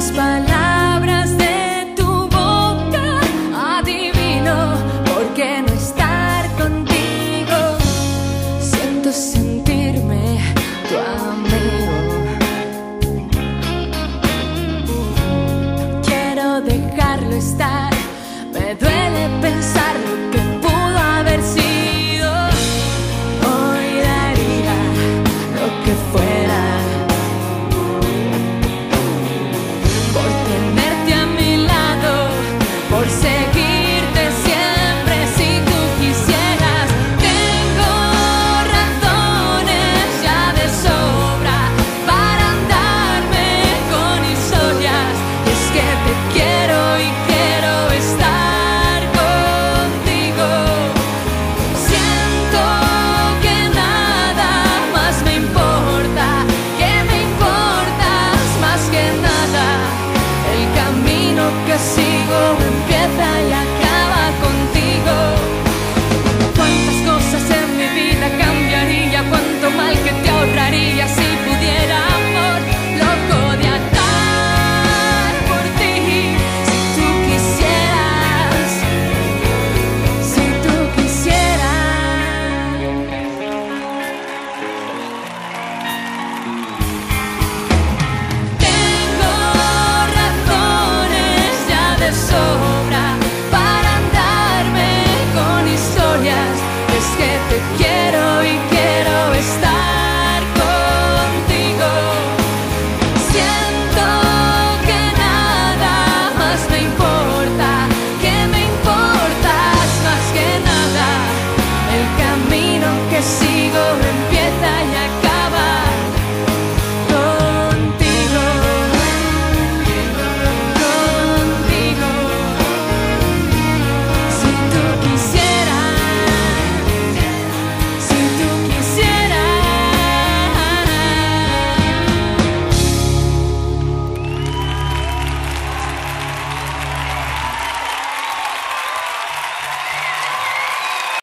las palabras de tu boca adivino por qué no estar contigo. Siento sentirme tu amigo. Quiero dejarlo estar. Me duele pensar lo que pudo haber sido. Hoy daría lo que fuera por tenerte a mi lado, por seguirte siempre si tú quisieras. Tengo razones ya de sobra para andarme con historias. Y es que te quiero y quiero estar contigo. Siento que nada más me importa, que me importas más que nada. El camino que sigo empieza ya.